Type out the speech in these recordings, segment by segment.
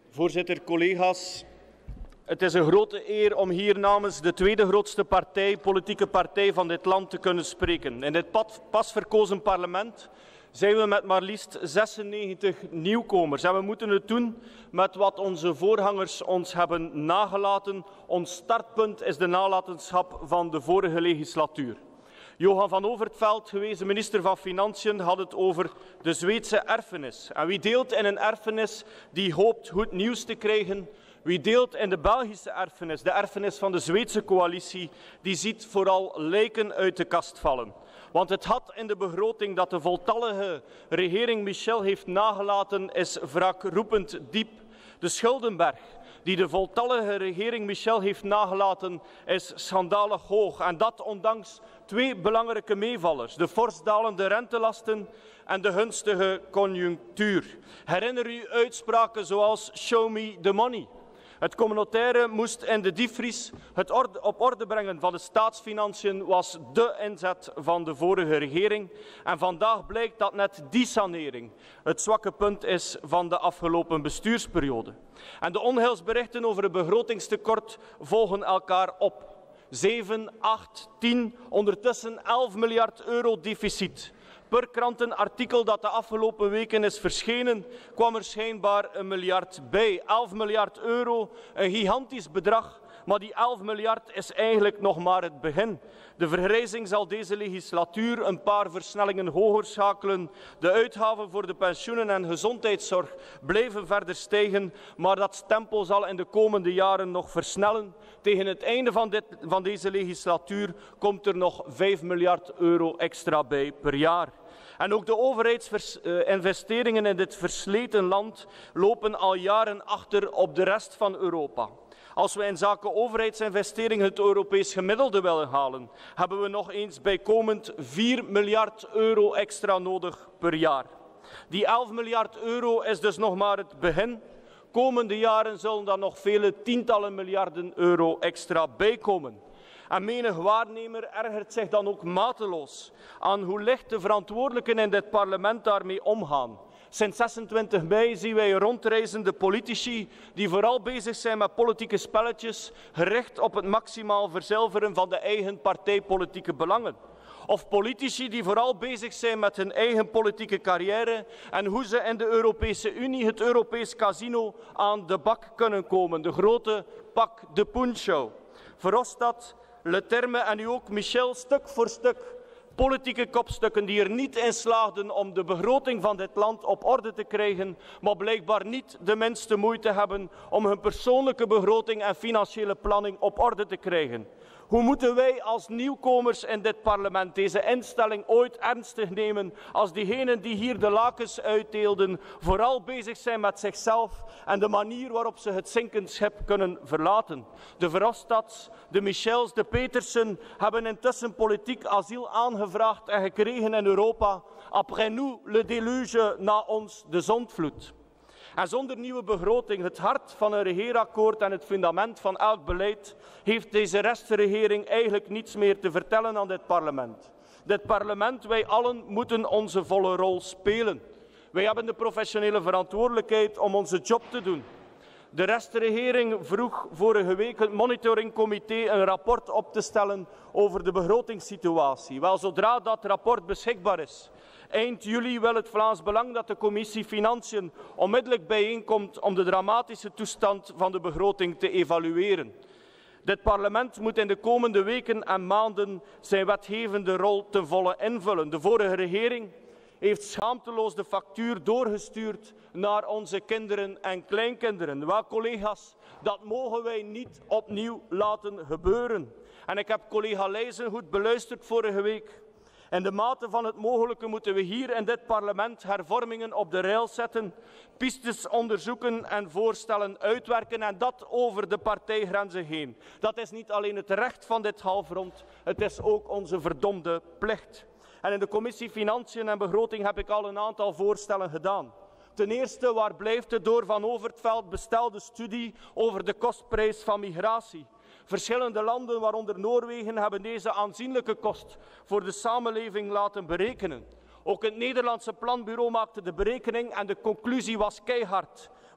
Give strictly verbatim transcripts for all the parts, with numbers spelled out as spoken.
Voorzitter, collega's. Het is een grote eer om hier namens de tweede grootste partij, politieke partij van dit land te kunnen spreken. In dit pas verkozen parlement zijn we met maar liefst zesennegentig nieuwkomers. En we moeten het doen met wat onze voorgangers ons hebben nagelaten. Ons startpunt is de nalatenschap van de vorige legislatuur. Johan van Overtveld, gewezen minister van Financiën, had het over de Zweedse erfenis. En wie deelt in een erfenis die hoopt goed nieuws te krijgen? Wie deelt in de Belgische erfenis, de erfenis van de Zweedse coalitie, die ziet vooral lijken uit de kast vallen. Want het had in de begroting dat de voltallige regering Michel heeft nagelaten is wraakroepend diep. De schuldenberg die de voltallige regering Michel heeft nagelaten is schandalig hoog. En dat ondanks twee belangrijke meevallers, de fors dalende rentelasten en de gunstige conjunctuur. Herinner u uitspraken zoals show me the money. Het communautaire moest in de diepvries. Het orde, op orde brengen van de staatsfinanciën was de inzet van de vorige regering. En vandaag blijkt dat net die sanering het zwakke punt is van de afgelopen bestuursperiode. En de onheilsberichten over het begrotingstekort volgen elkaar op. zeven, acht, tien, ondertussen elf miljard euro deficit. Per krantenartikel dat de afgelopen weken is verschenen, kwam er schijnbaar een miljard bij. elf miljard euro, een gigantisch bedrag, maar die elf miljard is eigenlijk nog maar het begin. De vergrijzing zal deze legislatuur een paar versnellingen hoger schakelen. De uitgaven voor de pensioenen en gezondheidszorg blijven verder stijgen, maar dat tempo zal in de komende jaren nog versnellen. Tegen het einde van, dit, van deze legislatuur komt er nog vijf miljard euro extra bij per jaar. En ook de overheidsinvesteringen in dit versleten land lopen al jaren achter op de rest van Europa. Als we in zaken overheidsinvesteringen het Europees gemiddelde willen halen, hebben we nog eens bijkomend vier miljard euro extra nodig per jaar. Die elf miljard euro is dus nog maar het begin. Komende jaren zullen dan nog vele tientallen miljarden euro extra bijkomen. En menig waarnemer ergert zich dan ook mateloos aan hoe licht de verantwoordelijken in dit parlement daarmee omgaan. Sinds zesentwintig mei zien wij rondreizende politici die vooral bezig zijn met politieke spelletjes, gericht op het maximaal verzilveren van de eigen partijpolitieke belangen. Of politici die vooral bezig zijn met hun eigen politieke carrière en hoe ze in de Europese Unie, het Europees casino, aan de bak kunnen komen. De grote Pak de Poen show. Verhofstadt, Leterme en nu ook Michel, stuk voor stuk politieke kopstukken die er niet in slaagden om de begroting van dit land op orde te krijgen, maar blijkbaar niet de minste moeite hebben om hun persoonlijke begroting en financiële planning op orde te krijgen. Hoe moeten wij als nieuwkomers in dit parlement deze instelling ooit ernstig nemen als diegenen die hier de lakens uitdeelden vooral bezig zijn met zichzelf en de manier waarop ze het zinkend schip kunnen verlaten? De Verhofstadts, de Michels, de Petersen hebben intussen politiek asiel aangevraagd en gekregen in Europa. Après nous le déluge, na ons de zondvloed. En zonder nieuwe begroting, het hart van een regeerakkoord en het fundament van elk beleid, heeft deze restregering eigenlijk niets meer te vertellen aan dit parlement. Dit parlement, wij allen moeten onze volle rol spelen. Wij hebben de professionele verantwoordelijkheid om onze job te doen. De restregering vroeg vorige week het monitoringcomité een rapport op te stellen over de begrotingssituatie. Wel, zodra dat rapport beschikbaar is, eind juli wil het Vlaams Belang dat de commissie Financiën onmiddellijk bijeenkomt om de dramatische toestand van de begroting te evalueren. Dit parlement moet in de komende weken en maanden zijn wetgevende rol ten volle invullen. De vorige regering heeft schaamteloos de factuur doorgestuurd naar onze kinderen en kleinkinderen. Wel, collega's, dat mogen wij niet opnieuw laten gebeuren. En ik heb collega Leijzen goed beluisterd vorige week. In de mate van het mogelijke moeten we hier in dit parlement hervormingen op de rails zetten, pistes onderzoeken en voorstellen uitwerken en dat over de partijgrenzen heen. Dat is niet alleen het recht van dit halfrond, het is ook onze verdomde plicht. En in de commissie Financiën en Begroting heb ik al een aantal voorstellen gedaan. Ten eerste, waar blijft de door Van Overtveld bestelde studie over de kostprijs van migratie? Verschillende landen, waaronder Noorwegen, hebben deze aanzienlijke kost voor de samenleving laten berekenen. Ook het Nederlandse planbureau maakte de berekening en de conclusie was keihard.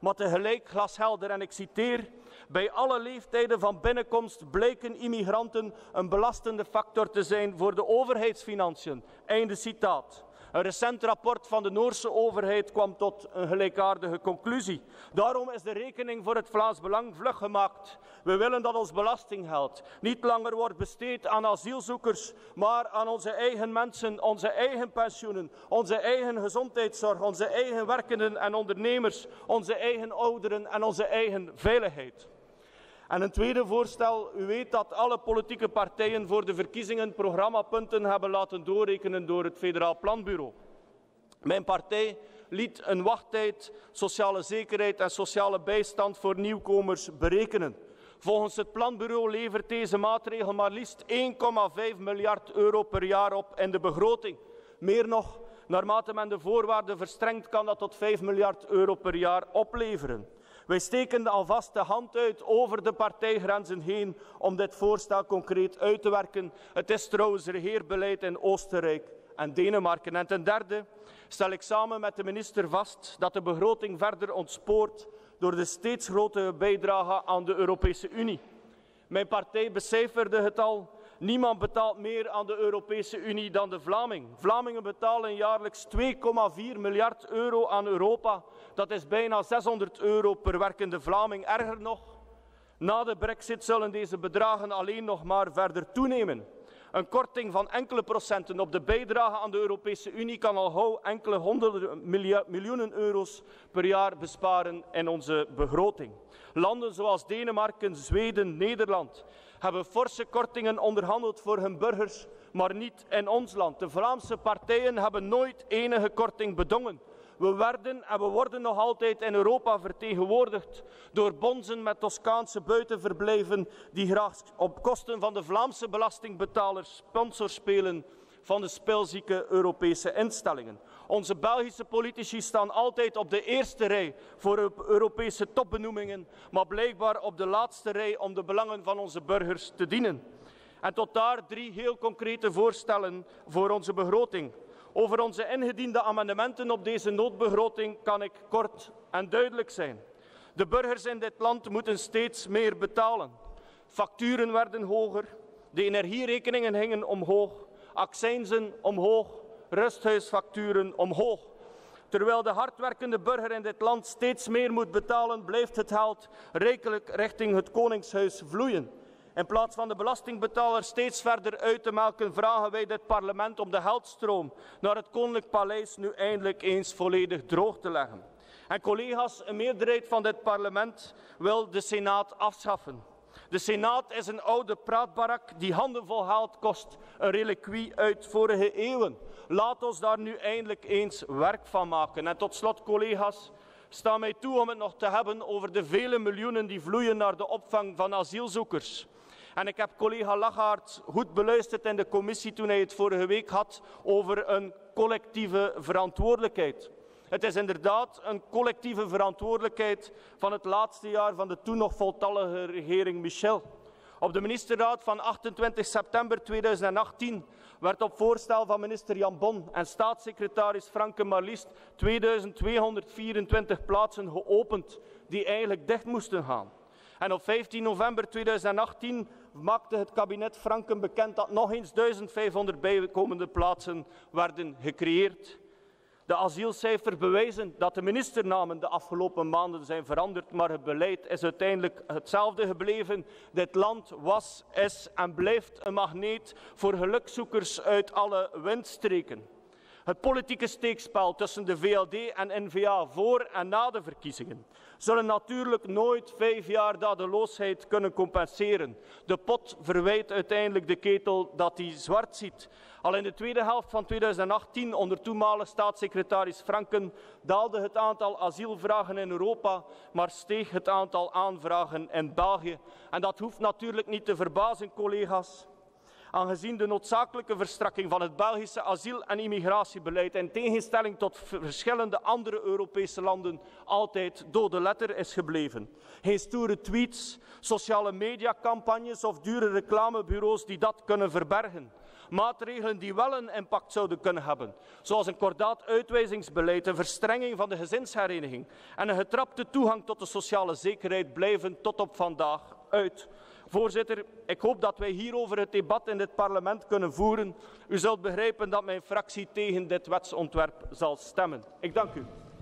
maar tegelijk glashelder. En ik citeer: bij alle leeftijden van binnenkomst blijken immigranten een belastende factor te zijn voor de overheidsfinanciën. Einde citaat. Een recent rapport van de Noorse overheid kwam tot een gelijkaardige conclusie. Daarom is de rekening voor het Vlaams Belang vlug gemaakt. We willen dat ons belastinggeld niet langer wordt besteed aan asielzoekers, maar aan onze eigen mensen, onze eigen pensioenen, onze eigen gezondheidszorg, onze eigen werkenden en ondernemers, onze eigen ouderen en onze eigen veiligheid. En een tweede voorstel: u weet dat alle politieke partijen voor de verkiezingen programmapunten hebben laten doorrekenen door het Federaal Planbureau. Mijn partij liet een wachttijd, sociale zekerheid en sociale bijstand voor nieuwkomers berekenen. Volgens het Planbureau levert deze maatregel maar liefst één komma vijf miljard euro per jaar op in de begroting. Meer nog, naarmate men de voorwaarden verstrengt, kan dat tot vijf miljard euro per jaar opleveren. Wij steken alvast de hand uit over de partijgrenzen heen om dit voorstel concreet uit te werken. Het is trouwens regeerbeleid in Oostenrijk en Denemarken. En ten derde stel ik samen met de minister vast dat de begroting verder ontspoort door de steeds grotere bijdrage aan de Europese Unie. Mijn partij becijferde het al. Niemand betaalt meer aan de Europese Unie dan de Vlaming. Vlamingen betalen jaarlijks twee komma vier miljard euro aan Europa. Dat is bijna zeshonderd euro per werkende Vlaming. Erger nog, na de brexit zullen deze bedragen alleen nog maar verder toenemen. Een korting van enkele procenten op de bijdrage aan de Europese Unie kan al gauw enkele honderden miljoenen euro's per jaar besparen in onze begroting. Landen zoals Denemarken, Zweden, Nederland hebben forse kortingen onderhandeld voor hun burgers, maar niet in ons land. De Vlaamse partijen hebben nooit enige korting bedongen. We werden en we worden nog altijd in Europa vertegenwoordigd door bonzen met Toscaanse buitenverblijven die graag op kosten van de Vlaamse belastingbetalers sponsors spelen van de spilzieke Europese instellingen. Onze Belgische politici staan altijd op de eerste rij voor Europese topbenoemingen, maar blijkbaar op de laatste rij om de belangen van onze burgers te dienen. En tot daar drie heel concrete voorstellen voor onze begroting. Over onze ingediende amendementen op deze noodbegroting kan ik kort en duidelijk zijn. De burgers in dit land moeten steeds meer betalen. Facturen werden hoger, de energierekeningen gingen omhoog, accijnzen omhoog, rusthuisfacturen omhoog. Terwijl de hardwerkende burger in dit land steeds meer moet betalen, blijft het geld rijkelijk richting het Koningshuis vloeien. In plaats van de belastingbetaler steeds verder uit te melken, vragen wij dit parlement om de geldstroom naar het Koninklijk Paleis nu eindelijk eens volledig droog te leggen. En collega's, een meerderheid van dit parlement wil de Senaat afschaffen. De Senaat is een oude praatbarak die handenvol geld kost, een reliquie uit vorige eeuwen. Laat ons daar nu eindelijk eens werk van maken. En tot slot, collega's, sta mij toe om het nog te hebben over de vele miljoenen die vloeien naar de opvang van asielzoekers. En ik heb collega Lachaert goed beluisterd in de commissie toen hij het vorige week had over een collectieve verantwoordelijkheid. Het is inderdaad een collectieve verantwoordelijkheid van het laatste jaar van de toen nog voltallige regering Michel. Op de ministerraad van achtentwintig september tweeduizend achttien werd op voorstel van minister Jan Bon en staatssecretaris Franke maar liefst tweeduizend tweehonderdvierentwintig plaatsen geopend die eigenlijk dicht moesten gaan. En op vijftien november tweeduizend achttien maakte het kabinet Franken bekend dat nog eens duizend vijfhonderd bijkomende plaatsen werden gecreëerd. De asielcijfers bewijzen dat de ministernamen de afgelopen maanden zijn veranderd, maar het beleid is uiteindelijk hetzelfde gebleven. Dit land was, is en blijft een magneet voor gelukzoekers uit alle windstreken. Het politieke steekspel tussen de V L D en N V A voor en na de verkiezingen zullen natuurlijk nooit vijf jaar dadeloosheid kunnen compenseren. De pot verwijt uiteindelijk de ketel dat hij zwart ziet. Al in de tweede helft van tweeduizend achttien, onder toenmalig staatssecretaris Franken, daalde het aantal asielvragen in Europa, maar steeg het aantal aanvragen in België. En dat hoeft natuurlijk niet te verbazen, collega's. Aangezien de noodzakelijke verstrakking van het Belgische asiel- en immigratiebeleid in tegenstelling tot verschillende andere Europese landen altijd dode letter is gebleven. Geen stoere tweets, sociale mediacampagnes of dure reclamebureaus die dat kunnen verbergen. Maatregelen die wel een impact zouden kunnen hebben, zoals een kordaat uitwijzingsbeleid, een verstrenging van de gezinshereniging en een getrapte toegang tot de sociale zekerheid blijven tot op vandaag uit. Voorzitter, ik hoop dat wij hierover het debat in dit parlement kunnen voeren. U zult begrijpen dat mijn fractie tegen dit wetsontwerp zal stemmen. Ik dank u.